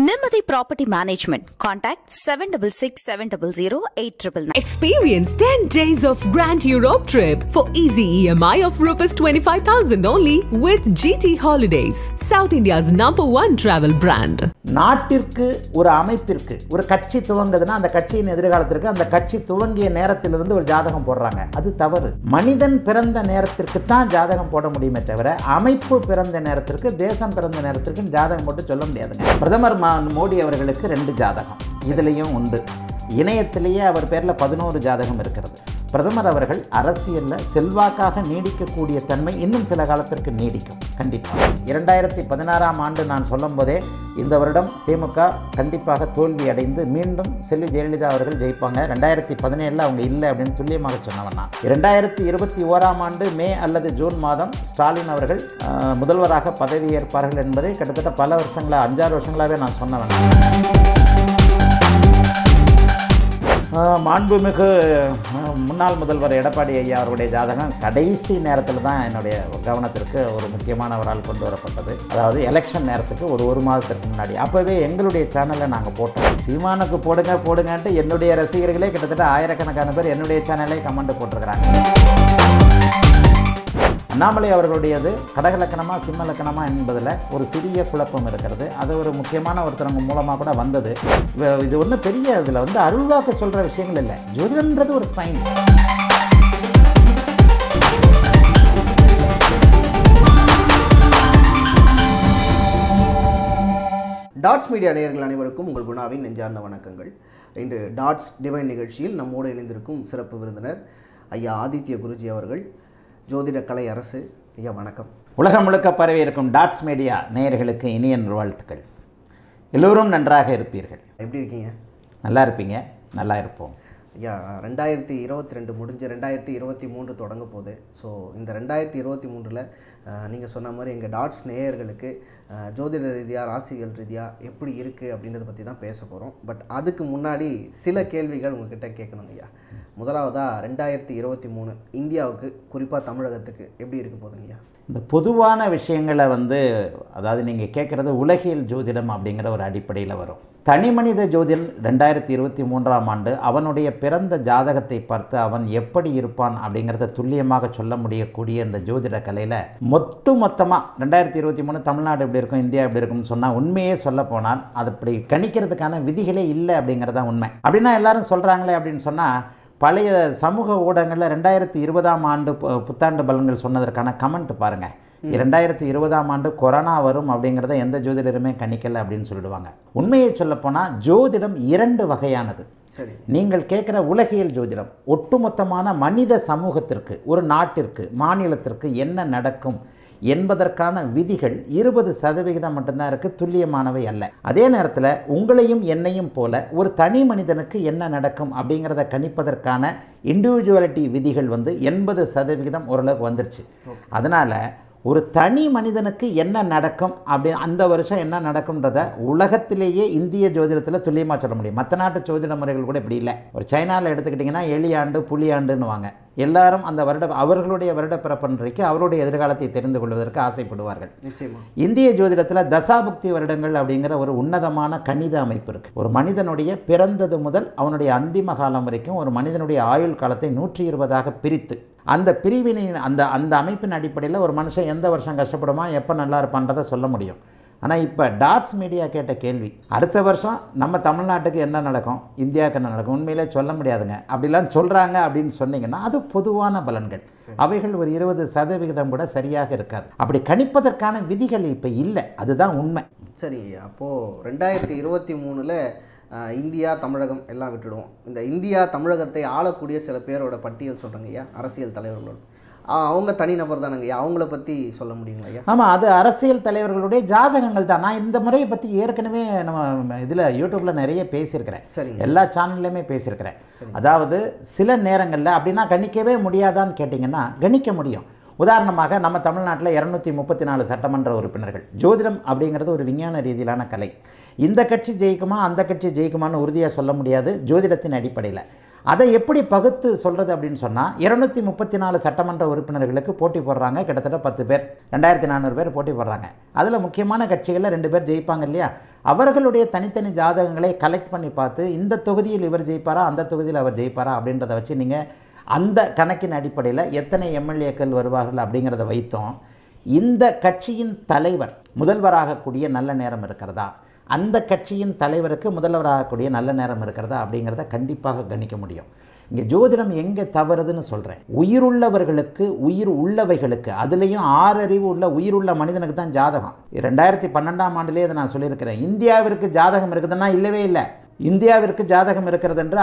Nimadi Property Management. Contact 7667008999. Experience 10 days of Grand Europe trip for easy EMI of ₹25,000 only with GT Holidays, South India's #1 travel brand. நாட்டிற்கு ஒரு அமைப்பிற்கு ஒரு கட்சி துவங்குதுன்னா அந்த கட்சியின் எதிர்காலத்திற்கு அந்த கட்சி துவங்கிய நேரத்திலிருந்து ஒரு ஜாதகம் போடுறாங்க. அது தவறு. மனிதன் பிறந்த நேரத்திற்கு தான் ஜாதகம் போட முடியுமே தவிர அமைப்பு பிறந்த நேரத்திற்கு தேசம் பிறந்த நேரத்திற்கு ஜாதகம் போட்டு சொல்ல முடியாதுங்க. பிரதமர் மோடி அவர்களுக்கு 2 ஜாதகம் இதுலேயும் உண்டு. இணையத்திலேயே அவர் பேரில் 11 ஜாதகம் இருக்கிறது. பிரதமர் அவர்கள் அரசியலில் செல்வாக்காக நீடிக்கக்கூடிய தன்மை இன்னும் சில காலத்திற்கு நீடிக்கும் கண்டிப்பாக. 2016ஆம் ஆண்டு நான் சொல்லும் போதே இந்த வருடம் திமுக கண்டிப்பாக தோல்வி அடைந்து மீண்டும் செல்வி ஜெயலலிதா அவர்கள் ஜெயிப்பாங்க. 2017 அவங்க இல்லை அப்படின்னு துல்லியமாக சொன்னவன் நான். 2021ஆம் ஆண்டு மே அல்லது ஜூன் மாதம் ஸ்டாலின் அவர்கள் முதல்வராக பதவியேற்பார்கள் என்பதை கிட்டத்தட்ட பல வருஷங்களாக 5-6 வருஷங்களாகவே நான் சொன்னவன். மாண்புமிகு முன்னாள் முதல்வர் எடப்பாடி ஐயா அவருடைய ஜாதகம் கடைசி நேரத்தில் தான் என்னுடைய கவனத்திற்கு ஒரு முக்கியமானவரால் கொண்டு வரப்பட்டது. அதாவது எலெக்ஷன் நேரத்துக்கு ஒரு மாதத்திற்கு முன்னாடி. அப்போவே எங்களுடைய சேனலில் நாங்கள் போட்டோம். சீமானுக்கு போடுங்கன்ட்டு என்னுடைய ரசிகர்களே கிட்டத்தட்ட ஆயிரக்கணக்கான பேர் என்னுடைய சேனலே கமெண்ட் போட்டிருக்கிறாங்க. அண்ணாமலை அவர்களுடையது கடகலக்கணமா சிம்மலக்கணமா என்பதில் ஒரு சிறிய குழப்பம் இருக்கிறது. அது ஒரு முக்கியமான ஒருத்தரங்க மூலமாக கூட வந்தது. இது ஒன்றும் பெரிய இதில் அருள்வாக்கு சொல்கிற விஷயங்கள் இல்லை. ஜோதிடம்ன்றது ஒரு சயின்ஸ். டாட்ஸ் மீடியா நேயர்கள் அனைவருக்கும் உங்கள் குணாவின் நெஞ்சார்ந்த வணக்கங்கள். இன்று டாட்ஸ் டிவைன் நிகழ்ச்சியில் நம்மோடு இணைந்திருக்கும் சிறப்பு விருந்தினர் ஐயா ஆதித்ய குருஜி அவர்கள், ஜோதிட கலை அரசு. ஐயா வணக்கம். உலகம் முழுக்க பரவி இருக்கும் டாட்ஸ் மீடியா நேயர்களுக்கு இனிய வாழ்த்துக்கள். எல்லோரும் நன்றாக இருப்பீர்கள். எப்படி இருக்கீங்க? நல்லா இருப்பீங்க, நல்லா இருப்போம். ஐயா 2022 முடிஞ்சு 2023 தொடங்க போகுது. ஸோ இந்த 2023ல் நீங்கள் சொன்ன மாதிரி எங்கள் டாட்ஸ் நேயர்களுக்கு ஜோதிட ரீதியாக ராசிகள் ரீதியாக எப்படி இருக்குது அப்படின்றத பற்றி தான் பேச போகிறோம். பட் அதுக்கு முன்னாடி சில கேள்விகள் உங்கள்கிட்ட கேட்கணும் ஐயா. முதலாவதாக 2023 இந்தியாவுக்கு குறிப்பாக தமிழகத்துக்கு எப்படி இருக்க போதுங்கய்யா? இந்த பொதுவான விஷயங்களை அதாவது நீங்கள் கேட்குறது உலகியல் ஜோதிடம் அப்படிங்கிற ஒரு அடிப்படையில் வரும். தனி மனித ஜோதிடம் 2023ஆம் ஆண்டு அவனுடைய பிறந்த ஜாதகத்தை பார்த்து அவன் எப்படி இருப்பான் அப்படிங்கிறத துல்லியமாக சொல்ல முடியக்கூடிய இந்த ஜோதிட கலையில் மொத்தமாக 2023 தமிழ்நாடு எப்படி இருக்கும், இந்தியா எப்படி இருக்கும்னு சொன்னால் உண்மையே சொல்ல போனால் அது அப்படி கணிக்கிறதுக்கான விதிகளே இல்லை அப்படிங்கிறது தான் உண்மை. அப்படின்னா எல்லாரும் சொல்கிறாங்களே அப்படின்னு சொன்னால், பழைய சமூக ஊடகங்களில் 2020ஆம் ஆண்டு புத்தாண்டு பலன்கள் சொன்னதற்கான கமெண்ட் பாருங்கள். 2020ஆம் ஆண்டு கொரோனா வரும் அப்படிங்கிறத எந்த ஜோதிடருமே கணிக்கலை அப்படின்னு சொல்லிடுவாங்க. உண்மையை சொல்லப்போனால் ஜோதிடம் 2 வகையானது. நீங்கள் கேட்குற உலகியல் ஜோதிடம் ஒட்டுமொத்தமான மனித சமூகத்திற்கு, ஒரு நாட்டிற்கு, மாநிலத்திற்கு என்ன நடக்கும் என்பதற்கான விதிகள் 20% மட்டும்தான் இருக்குது, துல்லியமானவை அல்ல. அதே நேரத்தில் உங்களையும் என்னையும் போல ஒரு தனி மனிதனுக்கு என்ன நடக்கும் அப்படிங்கிறத கணிப்பதற்கான இண்டிவிஜுவாலிட்டி விதிகள் 80% ஓரளவுக்கு வந்துருச்சு. அதனால் ஒரு தனி மனிதனுக்கு என்ன நடக்கும் அப்படி அந்த வருஷம் என்ன நடக்கும்ன்றத உலகத்திலேயே இந்திய ஜோதிடத்தில் துல்லியமாக சொல்ல முடியும். மற்ற நாட்டு ஜோதிட முறைகள் கூட இப்படி இல்லை. ஒரு சைனாவில் எடுத்துக்கிட்டிங்கன்னா எலியாண்டு புலியாண்டுன்னு வாங்க. எல்லாரும் அந்த அவர்களுடைய வருட பிறப்பன்றைக்கு அவருடைய எதிர்காலத்தை தெரிந்து கொள்வதற்கு ஆசைப்படுவார்கள். இந்திய ஜோதிடத்தில் தசாபுக்தி வருடங்கள் அப்படிங்கிற ஒரு உன்னதமான கணித அமைப்பு இருக்குது. ஒரு மனிதனுடைய பிறந்தது முதல் அவனுடைய அந்திம காலம் வரைக்கும் ஒரு மனிதனுடைய ஆயுள் காலத்தை 120ஆக பிரித்து அந்த பிரிவினை அந்த அமைப்பின் அடிப்படையில் ஒரு மனுஷன் எந்த வருஷம் கஷ்டப்படுமா, எப்போ நல்லா இருப்பான்றதை சொல்ல முடியும். ஆனால் இப்போ டாட்ஸ் மீடியா கேட்ட கேள்வி, அடுத்த வருஷம் நம்ம தமிழ்நாட்டுக்கு என்ன நடக்கும், இந்தியாவுக்கு என்ன நடக்கும், உண்மையிலே சொல்ல முடியாதுங்க அப்படிலாம் சொல்கிறாங்க அப்படின்னு சொன்னீங்கன்னா அது பொதுவான பலன்கள். அவைகள் ஒரு 20% கூட சரியாக இருக்காது. அப்படி கணிப்பதற்கான விதிகள் இப்போ இல்லை, அதுதான் உண்மை. சரி, அப்போது 2023ல் இந்தியா தமிழகம் எல்லாம் விட்டுடுவோம். இந்த இந்தியா தமிழகத்தை ஆளக்கூடிய சில பேரோட பட்டியல் சொல்கிறாங்க ஐயா, அரசியல் தலைவர்களோட. அவங்க தனிநபர் தானங்க ஐயா, அவங்கள பற்றி சொல்ல முடியுங்களா ஐயா? ஆமாம், அது அரசியல் தலைவர்களுடைய ஜாதகங்கள் தான். நான் இந்த முறையை பற்றி ஏற்கனவே நம்ம இதில் யூடியூப்பில் நிறைய பேசியிருக்கிறேன். சரி, எல்லா சேனல்லையுமே பேசியிருக்கிறேன். அதாவது சில நேரங்களில் அப்படின்னா கணிக்கவே முடியாதான்னு கேட்டிங்கன்னா கணிக்க முடியும். உதாரணமாக நம்ம தமிழ்நாட்டில் 234 சட்டமன்ற உறுப்பினர்கள். ஜோதிடம் அப்படிங்கிறது ஒரு விஞ்ஞான ரீதியிலான கலை. இந்த கட்சி ஜெயிக்குமா அந்த கட்சி ஜெயிக்குமான்னு உறுதியாக சொல்ல முடியாது ஜோதிடத்தின் அடிப்படையில். அதை எப்படி பகுத்து சொல்கிறது அப்படின்னு சொன்னால் 234 சட்டமன்ற உறுப்பினர்களுக்கு போட்டி போடுறாங்க, கிட்டத்தட்ட 10 பேர், 2400 பேர் போட்டி போடுறாங்க. அதில் முக்கியமான கட்சிகளில் 2 பேர் ஜெயிப்பாங்க இல்லையா? அவர்களுடைய தனித்தனி ஜாதகங்களை கலெக்ட் பண்ணி பார்த்து இந்த தொகுதியில் இவர் ஜெயிப்பாரா, அந்த தொகுதியில் அவர் ஜெயிப்பாரா அப்படின்றத வச்சு நீங்கள் அந்த கணக்கின் அடிப்படையில் எத்தனை எம்எல்ஏக்கள் வருவார்கள் அப்படிங்கிறத வைத்தோம். இந்த கட்சியின் தலைவர் முதல்வராகக்கூடிய நல்ல நேரம் இருக்கிறதா, அந்த கட்சியின் தலைவருக்கு முதல்வராகக்கூடிய நல்ல நேரம் இருக்கிறதா அப்படிங்கிறத கண்டிப்பாக கணிக்க முடியும். இங்கே ஜோதிடம் எங்கே தவறுதுன்னு சொல்கிறேன். உயிருள்ளவர்களுக்கு, உயிர் உள்ளவைகளுக்கு, அதுலேயும் 6 அறிவு உள்ள உயிருள்ள மனிதனுக்கு தான் ஜாதகம். 2012ஆம் ஆண்டிலே இதை நான் சொல்லியிருக்கிறேன். இந்தியாவிற்கு ஜாதகம் இருக்குதுன்னா இல்லவே இல்லை. இந்தியாவிற்கு ஜாதகம் இருக்கிறது என்று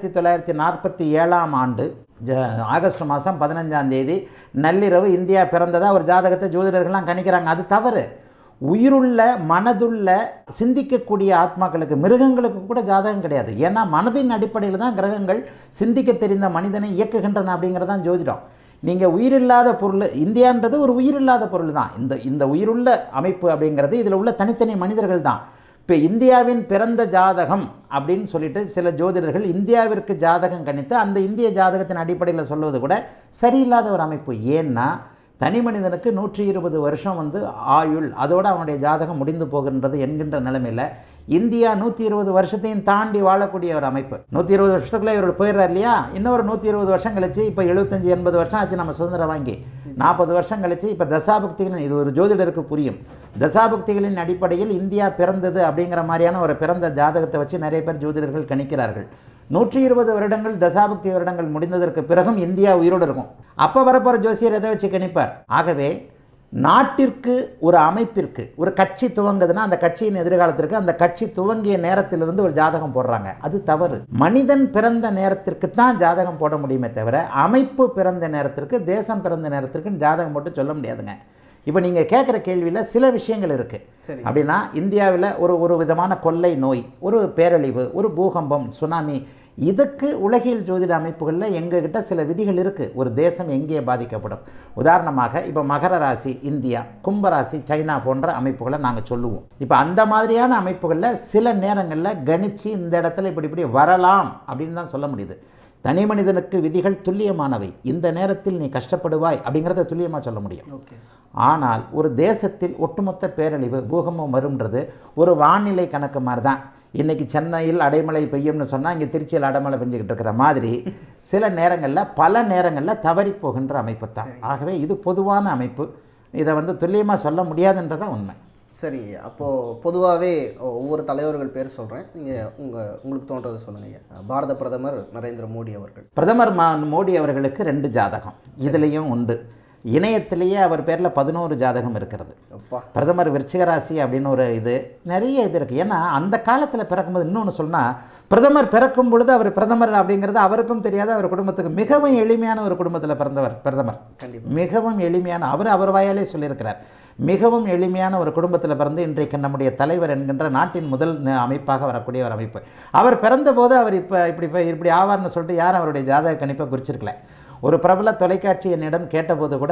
1947ஆம் ஆண்டு ஆகஸ்ட் மாதம் 15ஆம் தேதி நள்ளிரவு இந்தியா பிறந்ததா ஒரு ஜாதகத்தை ஜோதிடர்கள்லாம் கணிக்கிறாங்க. அது தவறு. உயிருள்ள மனதுள்ள சிந்திக்கக்கூடிய ஆத்மாக்களுக்கு, மிருகங்களுக்கு கூட ஜாதகம் கிடையாது. ஏன்னா மனதின் அடிப்படையில் தான் கிரகங்கள் சிந்திக்க தெரிந்த மனிதனை இயக்குகின்றன அப்படிங்கிறது தான் ஜோதிடம். நீங்கள் உயிரில்லாத பொருள், இந்தியான்றது ஒரு உயிரில்லாத பொருள் தான். இந்த உயிருள்ள அமைப்பு அப்படிங்கிறது இதில் உள்ள தனித்தனி மனிதர்கள் தான். இப்போ இந்தியாவின் பிறந்த ஜாதகம் அப்படின்னு சொல்லிட்டு சில ஜோதிடர்கள் இந்தியாவிற்கு ஜாதகம் கணித்து அந்த இந்திய ஜாதகத்தின் அடிப்படையில் சொல்வது கூட சரியில்லாத ஒரு அமைப்பு. ஏன்னா தனி மனிதனுக்கு 120 வருஷம் ஆயுள், அதோடு அவனுடைய ஜாதகம் முடிந்து போகின்றது என்கின்ற நிலைமையில் இந்தியா 120 வருஷத்தையும் தாண்டி வாழக்கூடிய ஒரு அமைப்பு. 120 வருஷத்துக்குள்ளே இவர்கள் போயிடுறார் இல்லையா? இன்னொரு 120 வருஷம் கழிச்சு, இப்போ 75-80 வருஷம் ஆச்சு நம்ம சுதந்திரம் வாங்கி, 40 வருஷம் கழிச்சு இப்போ தசாபுக்திகள், இது ஒரு ஜோதிடருக்கு புரியும், தசாபுக்திகளின் அடிப்படையில் இந்தியா பிறந்தது அப்படிங்கிற மாதிரியான ஒரு பிறந்த ஜாதகத்தை வச்சு நிறைய பேர் ஜோதிடர்கள் கணிக்கிறார்கள். 120 வருடங்கள் தசாபுக்தி வருடங்கள் முடிந்ததற்கு பிறகும் இந்தியா உயிரோடு இருக்கும். அப்போ வரப்போகிற ஜோசியர் எதை வச்சு கணிப்பார்? ஆகவே நாட்டிற்கு, ஒரு அமைப்பிற்கு ஒரு கட்சி துவங்குதுன்னா அந்த கட்சியின் எதிர்காலத்திற்கு அந்த கட்சி துவங்கிய நேரத்திலிருந்து ஒரு ஜாதகம் போடுறாங்க. அது தவறு. மனிதன் பிறந்த நேரத்திற்கு தான் ஜாதகம் போட முடியுமே தவிர அமைப்பு பிறந்த நேரத்திற்கு, தேசம் பிறந்த நேரத்திற்கு ஜாதகம் போட்டு சொல்ல முடியாதுங்க. இப்போ நீங்கள் கேட்குற கேள்வியில் சில விஷயங்கள் இருக்குது. அப்படின்னா இந்தியாவில் ஒரு விதமான கொள்ளை நோய், ஒரு பேரழிவு, ஒரு பூகம்பம், சுனாமி, இதுக்கு உலகியல் ஜோதிட அமைப்புகளில் எங்ககிட்ட சில விதிகள் இருக்குது. ஒரு தேசம் எங்கே பாதிக்கப்படும், உதாரணமாக இப்போ மகர ராசி இந்தியா, கும்பராசி சைனா போன்ற அமைப்புகளை நாங்கள் சொல்லுவோம். இப்போ அந்த மாதிரியான அமைப்புகளில் சில நேரங்களில் கணிச்சு இந்த இடத்துல இப்படி வரலாம் அப்படின்னு தான் சொல்ல முடியுது. தனி மனிதனுக்கு விதிகள் துல்லியமானவை. இந்த நேரத்தில் நீ கஷ்டப்படுவாய் அப்படிங்கிறத துல்லியமாக சொல்ல முடியும். ஆனால் ஒரு தேசத்தில் ஒட்டுமொத்த பேரழிவு, பூகம்பம் வரும்ன்றது ஒரு வானிலை கணக்கு மாதிரி தான். இன்றைக்கி சென்னையில் அடைமழை பெய்யும்னு சொன்னால் இங்கே திருச்சியில் அடைமழை பெஞ்சிக்கிட்டு இருக்கிற மாதிரி சில நேரங்களில், பல நேரங்களில் தவறி போகின்ற அமைப்பு தான். ஆகவே இது பொதுவான அமைப்பு. இதை துல்லியமாக சொல்ல முடியாதுன்றதான் உண்மை. சரி, அப்போது பொதுவாகவே ஒவ்வொரு தலைவர்கள் பேர் சொல்கிறேன், நீங்கள் உங்களுக்கு தோன்றதை சொல்லுங்கள். பாரத பிரதமர் நரேந்திர மோடி அவர்கள், பிரதமர் மோடி அவர்களுக்கு 2 ஜாதகம் இதுலேயும் உண்டு. இணையத்திலேயே அவர் பேரில் 11 ஜாதகம் இருக்கிறது. பிரதமர் விருச்சிக ராசி அப்படின்னு ஒரு நிறைய இருக்குது. ஏன்னா அந்த காலத்தில் பிறக்கும்போது இன்னொன்று சொன்னால், பிரதமர் பிறக்கும் பொழுது அவர் பிரதமர் அப்படிங்கிறது அவருக்கும் தெரியாது, அவர் குடும்பத்துக்கு. மிகவும் எளிமையான ஒரு குடும்பத்தில் பிறந்தவர் பிரதமர். மிகவும் எளிமையான, அவர் வாயாலே சொல்லியிருக்கிறார், மிகவும் எளிமையான ஒரு குடும்பத்தில் பிறந்து இன்றைக்கு நம்முடைய தலைவர் என்கின்ற நாட்டின் முதல் அமைப்பாக வரக்கூடிய ஒரு அமைப்பு. அவர் பிறந்தபோது அவர் இப்படி ஆவார்னு சொல்லிட்டு யாரும் அவருடைய ஜாதக கணிப்பை குறிச்சிருக்கல. ஒரு பிரபல தொலைக்காட்சி என்னிடம் கேட்டபோது கூட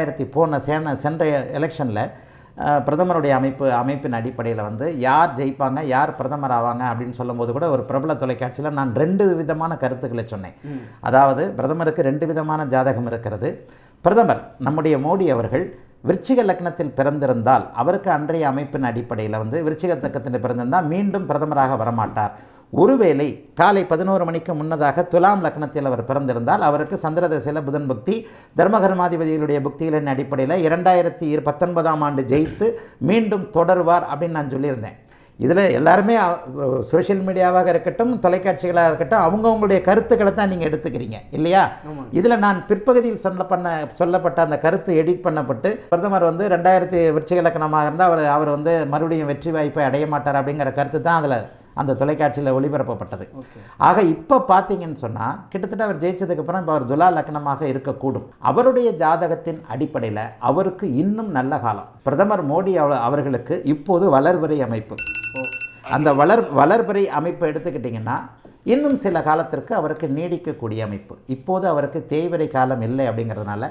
2000 சென்ற எலெக்ஷனில் பிரதமருடைய அமைப்பின் அடிப்படையில் யார் ஜெயிப்பாங்க, யார் பிரதமர் ஆவாங்க அப்படின்னு சொல்லும்போது கூட ஒரு பிரபல தொலைக்காட்சியில் நான் 2 விதமான கருத்துக்களை சொன்னேன். அதாவது பிரதமருக்கு 2 விதமான ஜாதகம் இருக்கிறது. பிரதமர் நம்முடைய மோடி அவர்கள் விருச்சிக லக்னத்தில் பிறந்திருந்தால் அவருக்கு அன்றைய அமைப்பின் அடிப்படையில் விருச்சிக லக்னத்தில் பிறந்திருந்தால் மீண்டும் பிரதமராக வரமாட்டார். ஒருவேளை காலை 11 மணிக்கு முன்னதாக துலாம் லக்னத்தில் அவர் பிறந்திருந்தால் அவருக்கு சந்திரதசையில் புதன் புக்தி, தர்மகர்மாதிபதிகளுடைய புக்திகளின் அடிப்படையில் 2019ஆம் ஆண்டு ஜெயித்து மீண்டும் தொடர்வார் அப்படின்னு நான் சொல்லியிருந்தேன். இதில் எல்லாருமே சோஷியல் மீடியாவாக இருக்கட்டும், தொலைக்காட்சிகளாக இருக்கட்டும், அவங்கவுங்களுடைய கருத்துக்களை தான் நீங்கள் எடுத்துக்கிறீங்க இல்லையா? இதில் நான் பிற்பகுதியில் சொல்லப்பட்ட அந்த கருத்து எடிட் பண்ணப்பட்டு பிரதமர் 2000 விருச்சிக லக்னமாக இருந்தால் அவர் மறுபடியும் வெற்றி வாய்ப்பை அடைய மாட்டார் அப்படிங்கிற கருத்து தான் அதில் அந்த தொலைக்காட்சியில் ஒளிபரப்பப்பட்டது. ஆக இப்போ பார்த்தீங்கன்னு சொன்னால் கிட்டத்தட்ட அவர் ஜெயிச்சதுக்கு அப்புறம் இப்போ அவர் துலா லக்னமாக இருக்கக்கூடும். அவருடைய ஜாதகத்தின் அடிப்படையில் அவருக்கு இன்னும் நல்ல காலம். பிரதமர் மோடி அவர்களுக்கு இப்போது வளர்பிறை அமைப்பு. அந்த வளர்பிறை அமைப்பை எடுத்துக்கிட்டிங்கன்னா இன்னும் சில காலத்திற்கு அவருக்கு நீடிக்கக்கூடிய அமைப்பு. இப்போது அவருக்கு தேய்பிறை காலம் இல்லை அப்படிங்கிறதுனால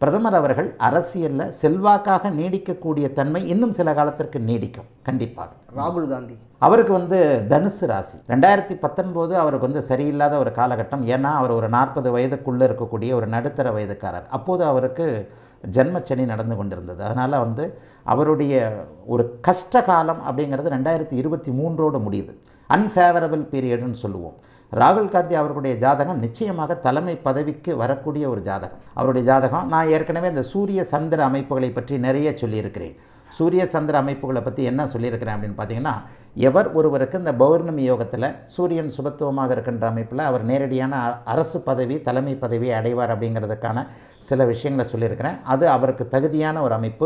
பிரதமர் அவர்கள் அரசியலில் செல்வாக்காக நீடிக்கக்கூடிய தன்மை இன்னும் சில காலத்திற்கு நீடிக்கும் கண்டிப்பாக. ராகுல் காந்தி அவருக்கு வந்து தனுசு ராசி. 2019 அவருக்கு வந்து சரியில்லாத ஒரு காலகட்டம். ஏன்னா அவர் ஒரு 40 வயதுக்குள்ளே இருக்கக்கூடிய ஒரு நடுத்தர வயதுக்காரர். அப்போது அவருக்கு ஜென்மச்சனி நடந்து கொண்டிருந்தது. அதனால் வந்து அவருடைய ஒரு கஷ்ட காலம் அப்படிங்கிறது 2023 முடியுது. அன்ஃபேவரபிள் பீரியடுன்னு சொல்லுவோம். ராகுல் காந்தி அவர்களுடைய ஜாதகம் நிச்சயமாக தலைமை பதவிக்கு வரக்கூடிய ஒரு ஜாதகம். அவருடைய ஜாதகம் நான் ஏற்கனவே இந்த சூரிய சந்திர அமைப்புகளை பற்றி நிறைய சொல்லியிருக்கிறேன். சூரிய சந்திர அமைப்புகளை பற்றி என்ன சொல்லியிருக்கிறேன் அப்படின்னு பார்த்தீங்கன்னா, எவர் ஒருவருக்கு இந்த பௌர்ணமி யோகத்தில் சூரியன் சுபத்துவமாக இருக்கின்ற அமைப்பில் அவர் நேரடியான அரசு பதவி தலைமை பதவியை அடைவார் அப்படிங்கிறதுக்கான சில விஷயங்களை சொல்லியிருக்கிறேன். அது அவருக்கு தகுதியான ஒரு அமைப்பு.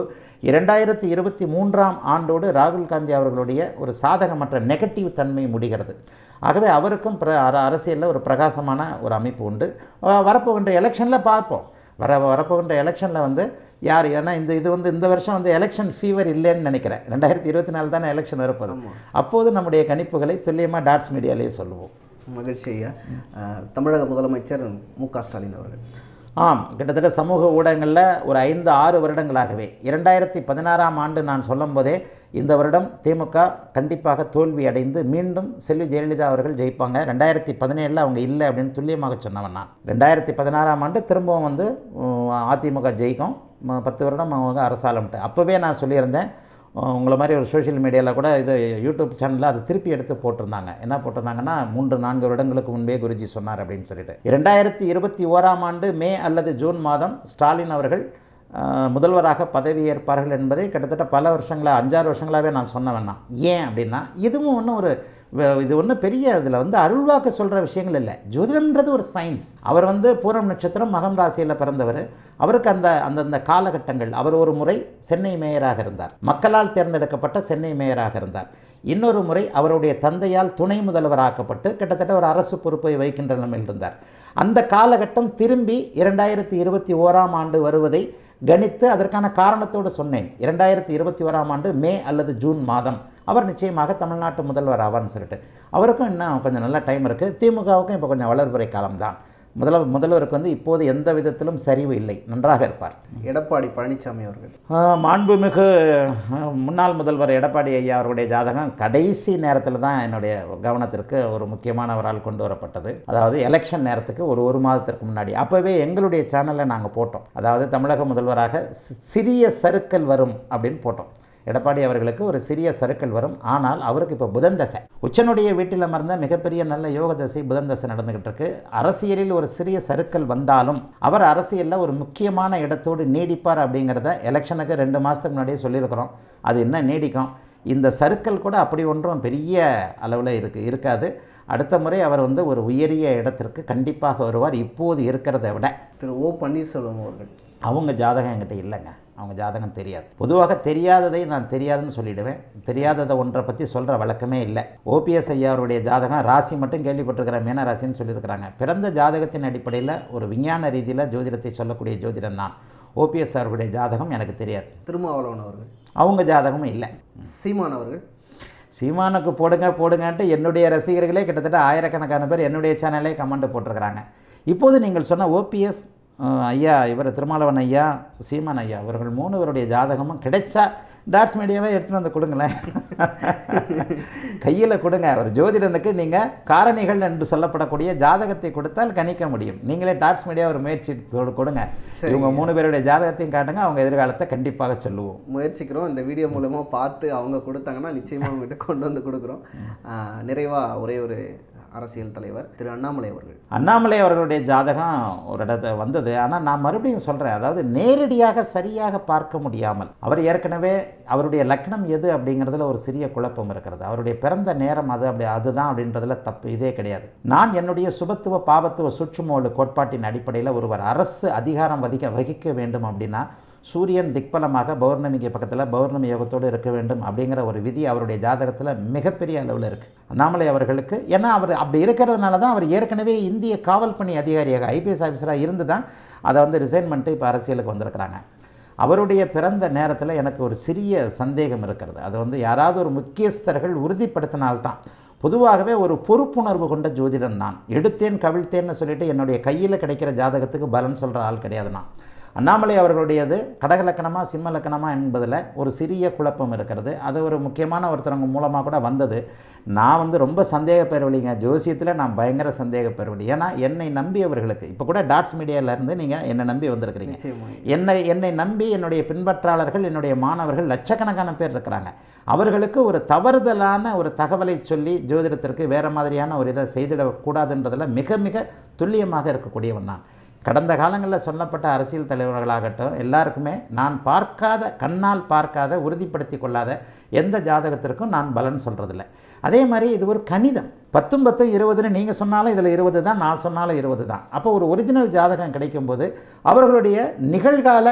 2023 ஆண்டோடு ராகுல் காந்தி அவர்களுடைய ஒரு சாதகமற்ற நெகட்டிவ் தன்மை முடிகிறது. ஆகவே அவருக்கும் அரசியலில் ஒரு பிரகாசமான ஒரு அமைப்பு உண்டு. வரப்போகின்ற எலெக்ஷனில் பார்ப்போம். வரப்போகின்ற எலெக்ஷனில் வந்து யார், ஏன்னா இந்த வருஷம் வந்து எலெக்ஷன் ஃபீவர் இல்லைன்னு நினைக்கிறேன். 2024 தானே எலெக்ஷன் வரப்போகுது. அப்போது நம்முடைய கணிப்புகளை துல்லியமாக டாட்ஸ் மீடியாலேயே சொல்லுவோம். மகிழ்ச்சி ஐயா. தமிழக முதலமைச்சர் மு.க. ஸ்டாலின் அவர்கள் கிட்டத்தட்ட சமூக ஊடகங்களில் ஒரு 5-6 வருடங்களாகவே 2016 ஆண்டு நான் சொல்லும் போதே இந்த வருடம் திமுக கண்டிப்பாக தோல்வி அடைந்து மீண்டும் செல்வி ஜெயலலிதா அவர்கள் ஜெயிப்பாங்க, 2017 அவங்க இல்லை அப்படின்னு துல்லியமாக சொன்னவன் நான். 2016 ஆண்டு திரும்பவும் வந்து அதிமுக ஜெயிக்கும், 10 வருடம் அவங்க அரசாளம்ட்டு அப்போவே நான் சொல்லியிருந்தேன். உங்களை மாதிரி ஒரு சோஷியல் மீடியாவில் கூட இது யூடியூப் சேனலில் அது திருப்பி எடுத்து போட்டிருந்தாங்க. என்ன போட்டிருந்தாங்கன்னா, 3-4 வருடங்களுக்கு முன்பே குருஜி சொன்னார் அப்படின்னு சொல்லிட்டு. 2021 ஆண்டு மே அல்லது ஜூன் மாதம் ஸ்டாலின் அவர்கள் முதல்வராக பதவியேற்பார்கள் என்பதை கிட்டத்தட்ட பல வருஷங்களாக 5-6 வருஷங்களாகவே நான் சொன்னவன் தான். ஏன் அப்படின்னா, இதுவும் ஒன்றும் இது ஒன்றும் பெரிய இதில் வந்து அருள்வாக்கு சொல்கிற விஷயங்கள் இல்லை. ஜோதிடம்ன்றது ஒரு சயின்ஸ். அவர் வந்து பூரம் நட்சத்திரம் மகம் ராசியில் பிறந்தவர். அவருக்கு அந்தந்த காலகட்டங்கள், அவர் ஒரு முறை சென்னை மேயராக இருந்தார், மக்களால் தேர்ந்தெடுக்கப்பட்ட சென்னை மேயராக இருந்தார். இன்னொரு முறை அவருடைய தந்தையால் துணை முதல்வராக்கப்பட்டு கிட்டத்தட்ட ஒரு அரசு பொறுப்பை வைக்கின்ற நிலைமையில் இருந்தார். அந்த காலகட்டம் திரும்பி 2021 ஆண்டு வருவதை கணித்து அதற்கான காரணத்தோடு சொன்னேன். 2021 ஆண்டு மே அல்லது ஜூன் மாதம் அவர் நிச்சயமாக தமிழ்நாட்டு முதல்வர் ஆவார்னு சொல்லிட்டு. அவருக்கும் இன்னும் கொஞ்சம் நல்ல டைம் இருக்குது. திமுகவுக்கும் இப்போ கொஞ்சம் வளர்புறை காலம்தான். முதல்வருக்கு வந்து இப்போது எந்த விதத்திலும் சரிவு இல்லை, நன்றாக இருப்பார். எடப்பாடி பழனிசாமி அவர்கள் மாண்புமிகு முன்னாள் முதல்வர் எடப்பாடி ஐயா அவருடைய ஜாதகம் கடைசி நேரத்தில் தான் என்னுடைய கவனத்திற்கு ஒரு முக்கியமானவரால் கொண்டு வரப்பட்டது. அதாவது எலெக்ஷன் நேரத்துக்கு ஒரு மாதத்திற்கு முன்னாடி அப்போவே எங்களுடைய சேனலில் நாங்கள் போட்டோம். அதாவது தமிழக முதல்வராக சிறிய சறுக்கல் வரும் அப்படின்னு போட்டோம். எடப்பாடி அவர்களுக்கு ஒரு சிறிய சறுக்கல் வரும். ஆனால் அவருக்கு இப்போ புதன் தசை, உச்சனுடைய வீட்டில் அமர்ந்த மிகப்பெரிய நல்ல யோக தசை புதன் தசை நடந்துகிட்டு இருக்கு. அரசியலில் ஒரு சிறிய சறுக்கல் வந்தாலும் அவர் அரசியலில் ஒரு முக்கியமான இடத்தோடு நீடிப்பார் அப்படிங்கிறத எலெக்ஷனுக்கு 2 மாதத்துக்கு முன்னாடியே சொல்லியிருக்கிறோம். அது என்ன நீடிக்கும். இந்த சறுக்கல் கூட அப்படி ஒன்றும் பெரிய அளவில் இருக்காது. அடுத்த முறை அவர் வந்து ஒரு உயரிய இடத்திற்கு கண்டிப்பாக வருவார். இப்போது இருக்கிறத விட திரு ஓ பன்னீர்செல்வம் அவர்கள், அவங்க ஜாதகம் என்கிட்ட இல்லைங்க. அவங்க ஜாதகம் தெரியாது. பொதுவாக தெரியாததை நான் தெரியாதுன்னு சொல்லிவிடுவேன். தெரியாததை ஒன்றை பற்றி சொல்கிற வழக்கமே இல்லை. ஓபிஎஸ் ஐயாவுடைய ஜாதகம் ராசி மட்டும் கேள்விப்பட்டிருக்கிறேன், மீன ராசின்னு சொல்லியிருக்கிறாங்க. பிறந்த ஜாதகத்தின் அடிப்படையில் ஒரு விஞ்ஞான ரீதியில் ஜோதிடத்தை சொல்லக்கூடிய ஜோதிடம் நான். ஓபிஎஸ் அவர்களுடைய ஜாதகம் எனக்கு தெரியாது. திருமாவளவன் அவர்கள், அவங்க ஜாதகமும் இல்லை. சீமான் அவர்கள், சீமானுக்கு போடுங்கன்ட்டு என்னுடைய ரசிகர்களே கிட்டத்தட்ட 1000கணக்கான பேர் என்னுடைய சேனலே கமெண்ட் போட்டிருக்கிறாங்க. இப்போது நீங்கள் சொன்ன ஓபிஎஸ் ஐயா, இவர் திருமாவளவன் ஐயா, சீமான் ஐயா, இவர்கள் 3 பேருடைய ஜாதகமும் கிடைச்சா டாட்ஸ் மீடியாவே எடுத்துகிட்டு வந்து கொடுங்களேன், கையில் கொடுங்க. ஒரு ஜோதிடனுக்கு நீங்கள் காரணிகள் என்று சொல்லப்படக்கூடிய ஜாதகத்தை கொடுத்தால் கணிக்க முடியும். நீங்களே டாட்ஸ் மீடியா ஒரு முயற்சி கொடுங்க. இவங்க 3 பேருடைய ஜாதகத்தையும் காட்டுங்க, அவங்க எதிர்காலத்தை கண்டிப்பாக சொல்லுவோம். முயற்சிக்கிறோம். இந்த வீடியோ மூலமாக பார்த்து அவங்க கொடுத்தாங்கன்னா நிச்சயமாக அவங்ககிட்ட கொண்டு வந்து கொடுக்குறோம். நிறைவாக ஒரே ஒரு அரசியல் தலைவர் திரு அண்ணாமலை அவர்களுடைய ஜாதகம் ஒரு இடத்துல வந்தது. ஆனால் நான் மறுபடியும் சொல்கிறேன், அதாவது நேரடியாக சரியாக பார்க்க முடியாமல், அவர் ஏற்கனவே அவருடைய லக்னம் எது அப்படிங்கிறதுல ஒரு சிறிய குழப்பம் இருக்கிறது. அவருடைய பிறந்த நேரம் அதுதான் அப்படின்றதுல தப்பு இதே கிடையாது. நான் என்னுடைய சுபத்துவ பாபத்துவ சுற்றுமோடு கோட்பாட்டின் அடிப்படையில் ஒருவர் அரசு அதிகாரம் வகிக்க வேண்டும் அப்படின்னா சூரியன் திக்பலமாக பௌர்ணமிக்கு பக்கத்தில் பௌர்ணமி யோகத்தோடு இருக்க வேண்டும் அப்படிங்கிற ஒரு விதி அவருடைய ஜாதகத்தில் மிகப்பெரிய அளவில் இருக்குது. அண்ணாமலை அவர்களுக்கு ஏன்னா அவர் அப்படி இருக்கிறதுனால தான் அவர் ஏற்கனவே இந்திய காவல் பணி அதிகாரியாக ஐபிஎஸ் ஆஃபீஸராக இருந்து தான் அதை வந்து ரிசைன் பண்ணிட்டு இப்போ அரசியலுக்கு வந்திருக்கிறாங்க. அவருடைய பிறந்த நேரத்தில் எனக்கு ஒரு சிறிய சந்தேகம் இருக்கிறது. அது வந்து யாராவது ஒரு முக்கியஸ்தர்கள் உறுதிப்படுத்தினால்தான். பொதுவாகவே ஒரு பொறுப்புணர்வு கொண்ட ஜோதிடன் நான். எடுத்தேன் கவிழ்த்தேன்னு சொல்லிட்டு என்னுடைய கையில் கிடைக்கிற ஜாதகத்துக்கு பலன் சொல்கிற ஆள் கிடையாது நான். அண்ணாமலை அவர்களுடையது கடகலக்கணமா சிம்ம லக்கணமா என்பதில் ஒரு சிறிய குழப்பம் இருக்கிறது. அது ஒரு முக்கியமான ஒருத்தவங்க மூலமாக கூட வந்தது. நான் வந்து ரொம்ப சந்தேக பெறவில்லைங்க, ஜோசியத்தில் நான் பயங்கர சந்தேக பெறவில்லை. ஏன்னா என்னை நம்பியவர்களுக்கு இப்போ கூட டாட்ஸ் மீடியாவிலேருந்து நீங்கள் என்னை நம்பி வந்திருக்கிறீங்க. என்னை நம்பி என்னுடைய பின்பற்றாளர்கள், என்னுடைய மாணவர்கள் லட்சக்கணக்கான பேர் இருக்கிறாங்க. அவர்களுக்கு ஒரு தவறுதலான ஒரு தகவலை சொல்லி ஜோதிடத்திற்கு வேறு மாதிரியான ஒரு இதை செய்திடக்கூடாதுன்றதில் மிக மிக துல்லியமாக இருக்கக்கூடியவன் நான். கடந்த காலங்களில் சொல்லப்பட்ட அரசியல் தலைவர்களாகட்டும் எல்லாருக்குமே நான் பார்க்காத, கண்ணால் பார்க்காத, உறுதிப்படுத்தி கொள்ளாத எந்த ஜாதகத்திற்கும் நான் பலன் சொல்கிறதில்ல. அதே மாதிரி இது ஒரு கணிதம். 10 10 20ன்னு நீங்கள் சொன்னாலும் இதில் 20 தான், நான் சொன்னாலும் 20 தான். அப்போ ஒரு ஒரிஜினல் ஜாதகம் கிடைக்கும்போது அவர்களுடைய நிகழ்கால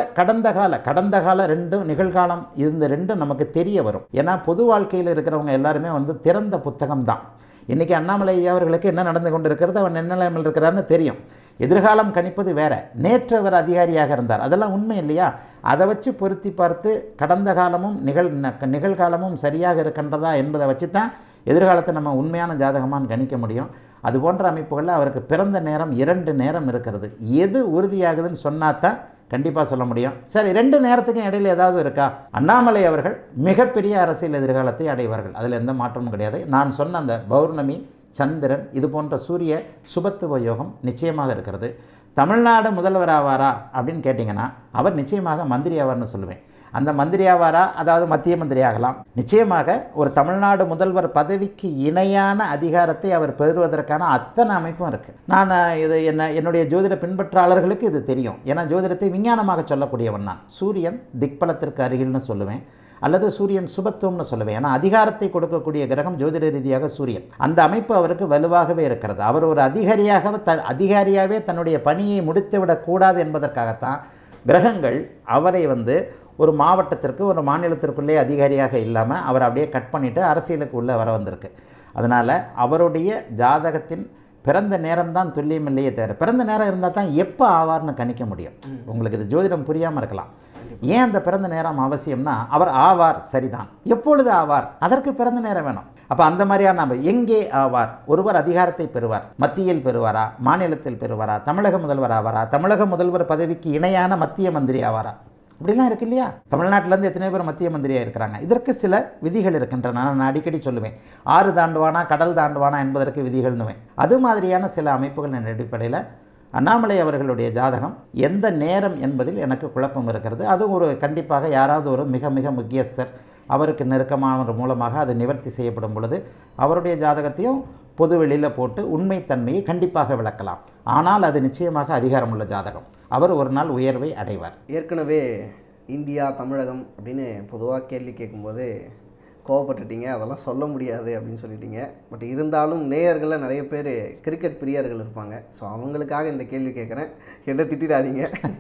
கடந்த கால ரெண்டும், நிகழ்காலம் இந்த ரெண்டும் நமக்கு தெரிய வரும். ஏன்னா பொது வாழ்க்கையில் இருக்கிறவங்க எல்லாருமே வந்து திறந்த புத்தகம் தான். இன்றைக்கி அண்ணாமலை அவர்களுக்கு என்ன நடந்து கொண்டு இருக்கிறது, அவன் என்ன நிலைமையில் இருக்கிறான்னு தெரியும். எதிர்காலம் கணிப்பது வேற. நேற்று அவர் அதிகாரியாக இருந்தார், அதெல்லாம் உண்மை இல்லையா? அதை வச்சு பொருத்தி பார்த்து கடந்த காலமும் நிகழ்காலமும் சரியாக இருக்கின்றதா என்பதை வச்சு தான் எதிர்காலத்தை நம்ம உண்மையான ஜாதகமானு கணிக்க முடியும். அது போன்ற அமைப்புகளில் அவருக்கு பிறந்த நேரம் 2 நேரம் இருக்கிறது. எது உறுதியாகுதுன்னு சொன்னாதான் கண்டிப்பாக சொல்ல முடியும். சரி, 2 நேரத்துக்கும் இடையில் ஏதாவது இருக்கா? அண்ணாமலை அவர்கள் மிகப்பெரிய அரசியல் எதிர்காலத்தை அடைவார்கள், அதில் எந்த மாற்றமும் கிடையாது. நான் சொன்ன அந்த பௌர்ணமி, சந்திரன், இது போன்ற சூரிய சுபத்துவ யோகம் நிச்சயமாக இருக்கிறது. தமிழ்நாடு முதல்வர் ஆவாரா அப்படின்னு கேட்டிங்கன்னா அவர் நிச்சயமாக மந்திரி ஆவார்னு சொல்லுவேன். அந்த மந்திரி ஆவாரா, அதாவது மத்திய மந்திரி ஆகலாம். நிச்சயமாக ஒரு தமிழ்நாடு முதல்வர் பதவிக்கு இணையான அதிகாரத்தை அவர் பெறுவதற்கான அத்தனை அமைப்பும் இருக்குது. நான் இது என்னுடைய ஜோதிட பின்பற்றாளர்களுக்கு இது தெரியும். ஏன்னா ஜோதிடத்தை விஞ்ஞானமாக சொல்லக்கூடியவன் நான். சூரியன் திக்பலத்திற்கு அருகில்னு சொல்லுவேன், அல்லது சூரியன் சுபத்துவம்னு சொல்லுவேன். ஏன்னா அதிகாரத்தை கொடுக்கக்கூடிய கிரகம் ஜோதிட ரீதியாக சூரியன். அந்த அமைப்பு அவருக்கு வலுவாகவே இருக்கிறது. அவர் ஒரு அதிகாரியாகவே தன்னுடைய பணியை முடித்து விடக்கூடாது என்பதற்காகத்தான் கிரகங்கள் அவரை வந்து ஒரு மாவட்டத்திற்கு, ஒரு மாநிலத்திற்குள்ளே அதிகாரியாக இல்லாமல் அவர் அப்படியே கட் பண்ணிவிட்டு அரசியலுக்கு உள்ளே வர வந்திருக்கு. அதனால் அவருடைய ஜாதகத்தின் பிறந்த நேரம் தான் துல்லியம் இல்லையே தவிர, பிறந்த நேரம் இருந்தால் தான் எப்போ ஆவார்னு கணிக்க முடியும். உங்களுக்கு இது ஜோதிடம் புரியாமல் இருக்கலாம். ஏன் அந்த பிறந்த நேரம் அவசியம்னா, அவர் ஆவார் சரிதான், எப்பொழுது ஆவார், அதற்கு பிறந்த நேரம் வேணும். அப்போ அந்த மாதிரியான எங்கே ஆவார், ஒருவர் அதிகாரத்தை பெறுவார், மத்தியில் பெறுவாரா, மாநிலத்தில் பெறுவாரா, தமிழக முதல்வர் ஆவாரா, தமிழக முதல்வர் பதவிக்கு இணையான மத்திய மந்திரி ஆவாரா, அப்படிலாம் இருக்கு இல்லையா? தமிழ்நாட்டிலேருந்து எத்தனை பேர் மத்திய மந்திரியாக இருக்கிறாங்க. இதற்கு சில விதிகள் இருக்கின்றன. நான் அடிக்கடி சொல்லுவேன், 6 தாண்டுவானா கடல் தாண்டுவானா என்பதற்கு விதிகள்னுவேன். அது மாதிரியான சில அமைப்புகளின் அடிப்படையில் அண்ணாமலை அவர்களுடைய ஜாதகம் எந்த நேரம் என்பதில் எனக்கு குழப்பம் இருக்கிறது. அது ஒரு கண்டிப்பாக யாராவது ஒரு மிக மிக முக்கியஸ்தர், அவருக்கு நெருக்கமானவர் மூலமாக அது நிவர்த்தி செய்யப்படும் பொழுது அவருடைய ஜாதகத்தையும் பொது வெளியில் போட்டு உண்மைத்தன்மையை கண்டிப்பாக விளக்கலாம். ஆனால் அது நிச்சயமாக அதிகாரமுள்ள ஜாதகம். அவர் ஒரு நாள் உயர்வை அடைவார். ஏற்கனவே இந்தியா, தமிழகம் அப்படின்னு பொதுவாக கேள்வி கேட்கும்போது கோவப்பட்டுட்டீங்க, அதெல்லாம் சொல்ல முடியாது அப்படின்னு சொல்லிட்டீங்க. பட் இருந்தாலும் நேயர்களில் நிறைய பேர் கிரிக்கெட் பிரியர்கள் இருப்பாங்க. ஸோ அவங்களுக்காக இந்த கேள்வி கேட்குறேன், என்ன திட்டிடாதீங்க.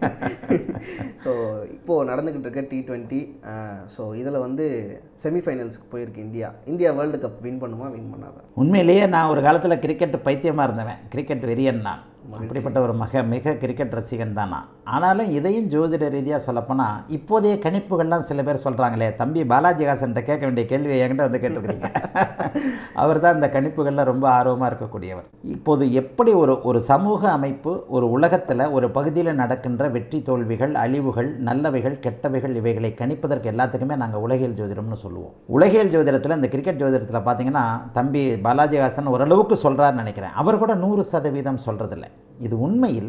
ஸோ இப்போது நடந்துக்கிட்டு இருக்க T20, ஸோ இதில் வந்து செமிஃபைனல்ஸுக்கு போயிருக்கு இந்தியா வேர்ல்டு கப் வின் பண்ணுமா, வின் பண்ணாதா? உண்மையிலேயே நான் ஒரு காலத்தில் கிரிக்கெட் பைத்தியமாக இருந்தவன், கிரிக்கெட் வெறியன் நான். அப்படிப்பட்ட ஒரு மிக கிரிக்கெட் ரசிகன் தான் நான். ஆனாலும் இதையும் ஜோதிட ரீதியாக சொல்லப்போனால் இப்போதைய கணிப்புகள்லாம் சில பேர் சொல்கிறாங்களே, தம்பி பாலாஜி ஹாசன்கிட்ட கேட்க வேண்டிய கேள்வியை என்கிட்ட வந்து கேட்டுருக்கிறீங்க. அவர் தான் இந்த கணிப்புகளில் ரொம்ப ஆர்வமாக இருக்கக்கூடியவர். இப்போது எப்படி ஒரு சமூக அமைப்பு ஒரு உலகத்தில் ஒரு பகுதியில் நடக்கின்ற வெற்றி தோல்விகள், அழிவுகள், நல்லவைகள், கெட்டவைகள், இவைகளை கணிப்பதற்கு எல்லாத்துக்குமே நாங்கள் உலகியல் ஜோதிடம்னு சொல்லுவோம். உலகியல் ஜோதிடத்தில் இந்த கிரிக்கெட் ஜோதிடத்தில் பார்த்தீங்கன்னா தம்பி பாலாஜி ஹாசன் ஓரளவுக்கு சொல்கிறாருன்னு நினைக்கிறேன். அவர் கூட 100% சொல்கிறதில்ல. இது உண்மையில்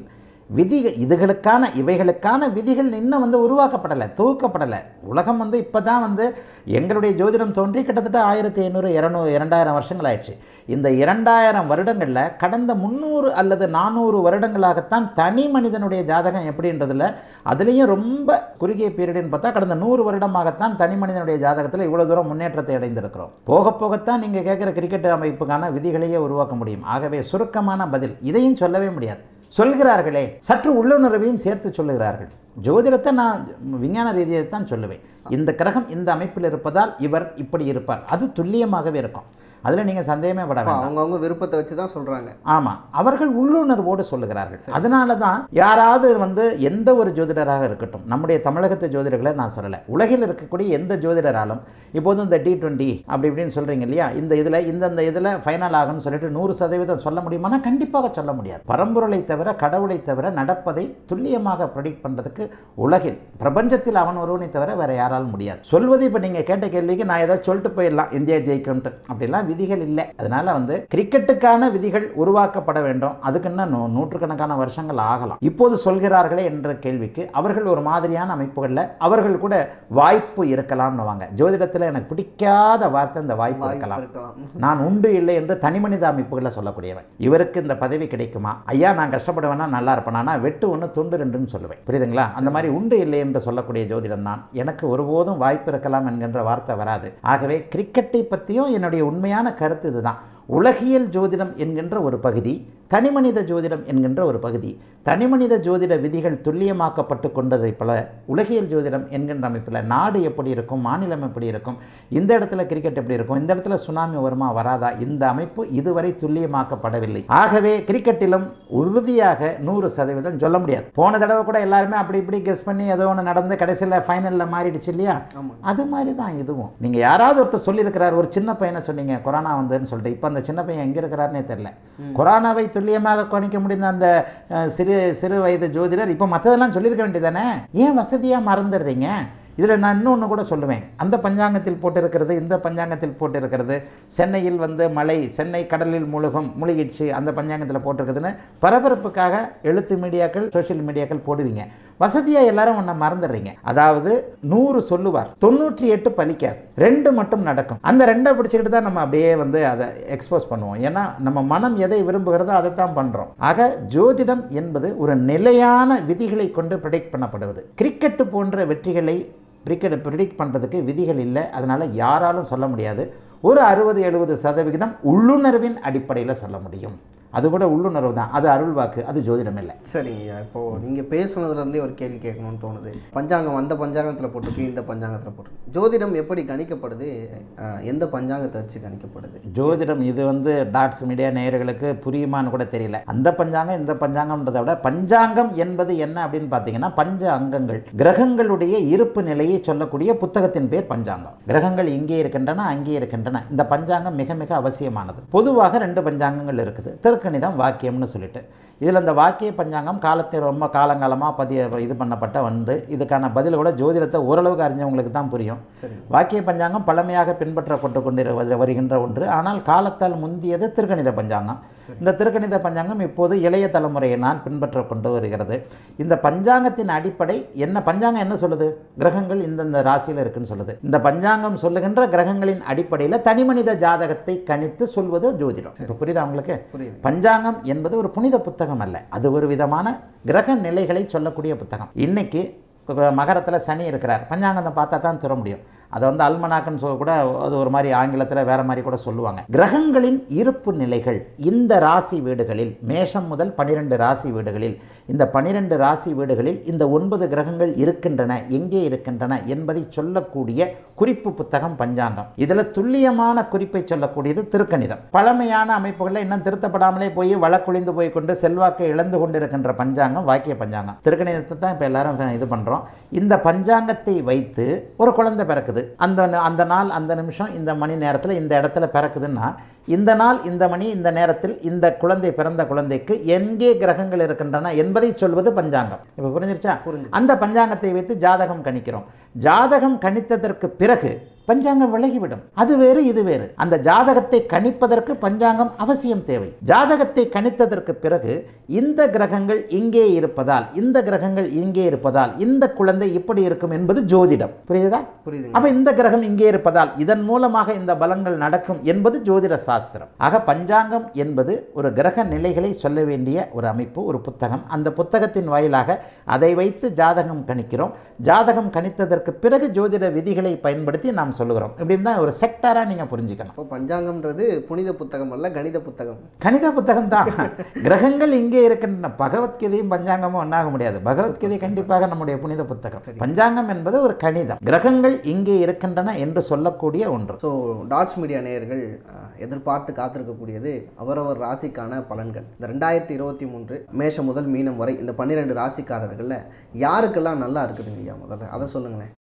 இவைகளுக்கான விதிகள் இன்னும் வந்து உருவாக்கப்படலை, தொகுக்கப்படலை. உலகம் வந்து இப்போ தான் வந்து எங்களுடைய ஜோதிடம் தோன்றி கிட்டத்தட்ட 1500 200 2000 வருஷங்கள் ஆயிடுச்சு. இந்த 2000 வருடங்களில் கடந்த 300 அல்லது 400 வருடங்களாகத்தான் தனி மனிதனுடைய ஜாதகம் எப்படின்றதில், அதுலேயும் ரொம்ப குறுகிய பீரியடுன்னு பார்த்தா கடந்த 100 வருடமாகத்தான் தனி மனிதனுடைய ஜாதகத்தில் இவ்வளோ தூரம் முன்னேற்றத்தை அடைந்திருக்கிறோம். போகத்தான் நீங்கள் கேட்குற கிரிக்கெட் அமைப்புக்கான விதிகளையே உருவாக்க முடியும். ஆகவே சுருக்கமான பதில், இதையும் சொல்லவே முடியாது. சொல்கிறார்களே, சற்று உள்ளுணர்வையும் சேர்த்து சொல்லுகிறார்கள். ஜோதிடத்தை நான் விஞ்ஞான ரீதியாக தான் சொல்லுவேன். இந்த கிரகம் இந்த அமைப்பில் இருப்பதால் இவர் இப்படி இருப்பார், அது துல்லியமாகவே இருக்கும். அதில் நீங்கள் சந்தேகமே பட வேண்டாம். அவங்கவுங்க விருப்பத்தை வச்சு தான் சொல்கிறாங்க. ஆமாம், அவர்கள் உள்ளுணர்வோடு சொல்லுகிறார்கள். அதனால தான் யாராவது வந்து எந்த ஒரு ஜோதிடராக இருக்கட்டும், நம்முடைய தமிழகத்து ஜோதிடர்களை நான் சொல்லலை, உலகில் இருக்கக்கூடிய எந்த ஜோதிடராலும் இப்போது இந்த T20 அப்படி இப்படின்னு சொல்கிறீங்க இல்லையா, இந்த இதில் ஃபைனல் ஆகும்னு சொல்லிட்டு 100% சொல்ல முடியுமானா கண்டிப்பாக சொல்ல முடியாது. பரம்பொருளை தவிர, கடவுளை தவிர நடப்பதை துல்லியமாக ப்ரெடிக்ட் பண்ணுறதுக்கு உலகில் பிரபஞ்சத்தில் அவன் ஒருவனை தவிர வேற யாராலும் முடியாது. சொல்வது இப்போ நீங்கள் கேட்ட கேள்விக்கு நான் ஏதோ சொல்லிட்டு போயிடலாம் இந்தியா ஜெயிக்கும்ட்டு, அப்படிலாம் விதிகள் இல்லை. அதனால கிரிக்கெட்டுக்கான விதிகள் உருவாக்கப்பட வேண்டும். அதுக்கு இன்னும் நூற்றுக்கணக்கான வருஷங்கள் ஆகலாம். இப்போது சொல்கிறார்களே என்ற கேள்விக்கு அவர்கள் ஒரு மாதிரியான அமைப்புகளில் அவர்கள் கூட வாய்ப்பு இருக்கலாம்னு வாங்க. ஜோதிடத்தில் எனக்கு பிடிக்காத வார்த்தை இந்த வாய்ப்பு இருக்கலாம். நான் உண்டு இல்லை என்று தனிமனித அமைப்புகளில் சொல்லக்கூடியவன். இவருக்கு இந்த பதவி கிடைக்குமா, ஐயா நான் கஷ்டப்படுவேன்னா நல்லா இருப்பேனா, வெட்டு ஒன்று துண்டு ரெண்டுன்னு சொல்லுவேன். புரியுதுங்களா? அந்த மாதிரி உண்டு இல்லை என்று சொல்லக்கூடிய ஜோதிடம் தான். எனக்கு ஒருபோதும் வாய்ப்பு இருக்கலாம் என்கின்ற வார்த்தை வராது. ஆகவே கிரிக்கெட்டை பற்றியும் என்னுடைய உண்மையான கருத்து இதுதான். உலகியல் ஜோதிடம் என்கின்ற ஒரு பகுதி, தனிமனித ஜோதிடம் என்கின்ற ஒரு பகுதி. தனிமனித ஜோதிட விதிகள் துல்லியமாக்கப்பட்டு கொண்டதை போல உலகியல் ஜோதிடம் என்கின்ற அமைப்பில் நாடு எப்படி இருக்கும், மாநிலம் எப்படி இருக்கும், இந்த இடத்துல கிரிக்கெட் எப்படி இருக்கும், இந்த இடத்துல சுனாமி வருமா வராதா, இந்த அமைப்பு இதுவரை துல்லியமாக்கப்படவில்லை. ஆகவே கிரிக்கெட்டிலும் உறுதியாக 100% சொல்ல முடியாது. போன தடவை கூட எல்லாருமே அப்படி இப்படி கெஸ் பண்ணி ஏதோ ஒன்று நடந்து கடைசியில் ஃபைனலில் மாறிடுச்சு இல்லையா? அது மாதிரி தான் இதுவும். நீங்கள் யாராவது ஒருத்தர் சொல்லியிருக்கிறார், ஒரு சின்ன பையனை சொன்னீங்க கொரோனா வந்துன்னு சொல்லிட்டு, இப்போ அந்த சின்ன பையன் எங்கே இருக்கிறாருன்னே தெரியல. கொரோனாவை துல்லியமாக கணிக்க முடிந்த அந்த சிறு வயது ஜோதிடர் இப்போ மற்றதெல்லாம் சொல்லியிருக்க வேண்டியதானே? ஏன் வசதியாக மறந்துடுறீங்க? இதில் நான் இன்னொன்று கூட சொல்லுவேன். அந்த பஞ்சாங்கத்தில் போட்டிருக்கிறது, இந்த பஞ்சாங்கத்தில் போட்டிருக்கிறது, சென்னையில் மழை, சென்னை கடலில் மூழ்கிடுச்சு அந்த பஞ்சாங்கத்தில் போட்டிருக்குதுன்னு பரபரப்புக்காக எழுத்து மீடியாக்கள், சோஷியல் மீடியாக்கள் போடுவீங்க. வசதியாக எல்லாரும் ஒன்றை மறந்துடுறீங்க. அதாவது 100 சொல்லுவார், 98 பலிக்காது, 2 மட்டும் நடக்கும். அந்த 2 பிடிச்சிக்கிட்டு தான் நம்ம அப்படியே அதை எக்ஸ்போஸ் பண்ணுவோம். ஏன்னா நம்ம மனம் எதை விரும்புகிறதோ அதை தான் பண்ணுறோம். ஆக ஜோதிடம் என்பது ஒரு நிலையான விதிகளை கொண்டு ப்ரெடிக்ட் பண்ணப்படுவது. கிரிக்கெட்டு போன்ற வெற்றிகளை ப்ரிடிக்ட் பண்ணுறதுக்கு விதிகள் இல்லை. அதனால் யாராலும் சொல்ல முடியாது. ஒரு 60-70% உள்ளுணர்வின் அடிப்படையில் சொல்ல முடியும். அது கூட உள்ளுணர்வு தான். அது அருள் வாக்கு, அது ஜோதிடம் இல்லை. சரிங்கய்யா, இப்போது நீங்கள் பேசுனதுலேருந்தே ஒரு கேள்வி கேட்கணும்னு தோணுது. பஞ்சாங்கம் அந்த பஞ்சாங்கத்தில் போட்டிருக்கு, இந்த பஞ்சாங்கத்தில் போட்டிருக்கு. ஜோதிடம் எப்படி கணிக்கப்படுது, எந்த பஞ்சாங்கத்தை வச்சு கணிக்கப்படுது ஜோதிடம்? இது டாட்ஸ் மீடியா நேயர்களுக்கு புரியுமான்னு கூட தெரியல. அந்த பஞ்சாங்கம் இந்த பஞ்சாங்கம்ன்றதை விட பஞ்சாங்கம் என்பது என்ன அப்படின்னு பார்த்தீங்கன்னா, பஞ்ச அங்கங்கள், கிரகங்களுடைய இருப்பு நிலையை சொல்லக்கூடிய புத்தகத்தின் பேர் பஞ்சாங்கம். கிரகங்கள் இங்கே இருக்கின்றன, அங்கே இருக்கின்றன. இந்த பஞ்சாங்கம் மிக மிக அவசியமானது. பொதுவாக 2 பஞ்சாங்கங்கள் இருக்குது, திருக்கணிதம், வாக்கியம்னு சொல்லிட்டு. இதில் இந்த வாக்கிய பஞ்சாங்கம் காலத்தை ரொம்ப காலங்காலமாக இது பண்ணப்பட்ட இதுக்கான பதில் கூட ஜோதிடத்தை ஓரளவுக்கு அறிஞ்சவங்களுக்கு தான் புரியும். வாக்கிய பஞ்சாங்கம் பழமையாக பின்பற்றப்பட்டு கொண்டு வருகின்ற ஒன்று. ஆனால் காலத்தால் முந்தியது திருக்கணித பஞ்சாங்கம். இந்த திருக்கணித பஞ்சாங்கம் இப்போது இளைய தலைமுறையினால் பின்பற்ற கொண்டு வருகிறது. இந்த பஞ்சாங்கத்தின் அடிப்படை என்ன? பஞ்சாங்கம் என்ன சொல்லுது? கிரகங்கள் இந்தந்த ராசியில் இருக்குன்னு சொல்லுது. இந்த பஞ்சாங்கம் சொல்லுகின்ற கிரகங்களின் அடிப்படையில் தனிமனித ஜாதகத்தை கணித்து சொல்வது ஜோதிடம். இப்போ புரியுதா உங்களுக்கு? பஞ்சாங்கம் என்பது ஒரு புனித புத்தகம் அல்ல, அது ஒரு விதமான கிரக நிலைகளை சொல்லக்கூடிய புத்தகம். இன்னைக்கு மகரத்தில் சனி இருக்கிறார், பஞ்சாங்கத்தை பார்த்தா தான் தர முடியும். அதை அல்மனாக்குன்னு சொல்ல கூட, அது ஒரு மாதிரி ஆங்கிலத்தில் வேற மாதிரி கூட சொல்லுவாங்க. கிரகங்களின் இருப்பு நிலைகள் இந்த ராசி வீடுகளில், மேஷம் முதல் 12 ராசி வீடுகளில், இந்த 12 ராசி வீடுகளில் இந்த 9 கிரகங்கள் இருக்கின்றன, எங்கே இருக்கின்றன என்பதை சொல்லக்கூடிய குறிப்பு புத்தகம் பஞ்சாங்கம். இதில் துல்லியமான குறிப்பை சொல்லக்கூடியது திருக்கணிதம். பழமையான அமைப்புகளில் இன்னும் திருத்தப்படாமலே போய் வழக்குழிந்து போய் கொண்டு செல்வாக்கை இழந்து கொண்டிருக்கின்ற பஞ்சாங்கம் வாக்கிய பஞ்சாங்கம். திருக்கணிதத்தை தான் இப்போ எல்லாரும் இது பண்ணுறோம். இந்த பஞ்சாங்கத்தை வைத்து ஒரு குழந்தை பிறக்குது, அந்த நாள், அந்த நிமிஷம், இந்த மணி நேரத்தில் இந்த இடத்துல பிறக்குதுன்னா, இந்த நாள், இந்த மணி, இந்த நேரத்தில் இந்த குழந்தை, பிறந்த குழந்தைக்கு எங்கே கிரகங்கள் இருக்கின்றன என்பதை சொல்வது பஞ்சாங்கம். இப்போ புரிஞ்சிருச்சா? அந்த பஞ்சாங்கத்தை வைத்து ஜாதகம் கணிக்கிறோம். ஜாதகம் கணித்ததற்கு பிறகு பஞ்சாங்கம் விலகிவிடும். அது வேறு, இது வேறு. அந்த ஜாதகத்தை கணிப்பதற்கு பஞ்சாங்கம் அவசியம் தேவை. ஜாதகத்தை கணித்ததற்கு பிறகு இந்த கிரகங்கள் இங்கே இருப்பதால், இந்த கிரகங்கள் இங்கே இருப்பதால் இந்த குழந்தை இப்படி இருக்கும் என்பது ஜோதிடம். புரியுதா? புரியுது. அப்ப இந்த கிரகம் இங்கே இருப்பதால் இதன் மூலமாக இந்த பலன்கள் நடக்கும் என்பது ஜோதிட சாஸ்திரம். ஆக பஞ்சாங்கம் என்பது ஒரு கிரக நிலைகளை சொல்ல வேண்டிய ஒரு அமைப்பு, ஒரு புத்தகம். அந்த புத்தகத்தின் வாயிலாக அதை வைத்து ஜாதகம் கணிக்கிறோம். ஜாதகம் கணித்ததற்கு பிறகு ஜோதிட விதிகளை பயன்படுத்தி நாம் சொல்லுகிறோம். இப்படின்னு தான் ஒரு செக்டாரா நீங்க புரிஞ்சுக்கணும். இப்போ பஞ்சாங்கம்ன்றது புனித புத்தகம் அல்ல, கணித புத்தகம். கணித புத்தகம் தான். கிரகங்கள் இங்கே இருக்கின்றன. பகவத்கீதையும் பஞ்சாங்கமும் ஒன்றாக முடியாது. பகவத்கீதை கண்டிப்பாக நம்முடைய புனித புத்தகம். பஞ்சாங்கம் என்பது ஒரு கணிதம். கிரகங்கள் இங்கே இருக்கின்றன என்று சொல்லக்கூடிய ஒன்று. ஸோ டாட்ஸ் மீடியா நேயர்கள் எதிர்பார்த்து காத்திருக்கக்கூடியது அவரவர் ராசிக்கான பலன்கள். இந்த 2023 மேஷம் முதல் மீனம் வரை இந்த 12 ராசிக்காரர்களில் யாருக்கெல்லாம் நல்லா இருக்குதுங்க ஐயா? முதல்ல அதை சொல்லுங்களேன்.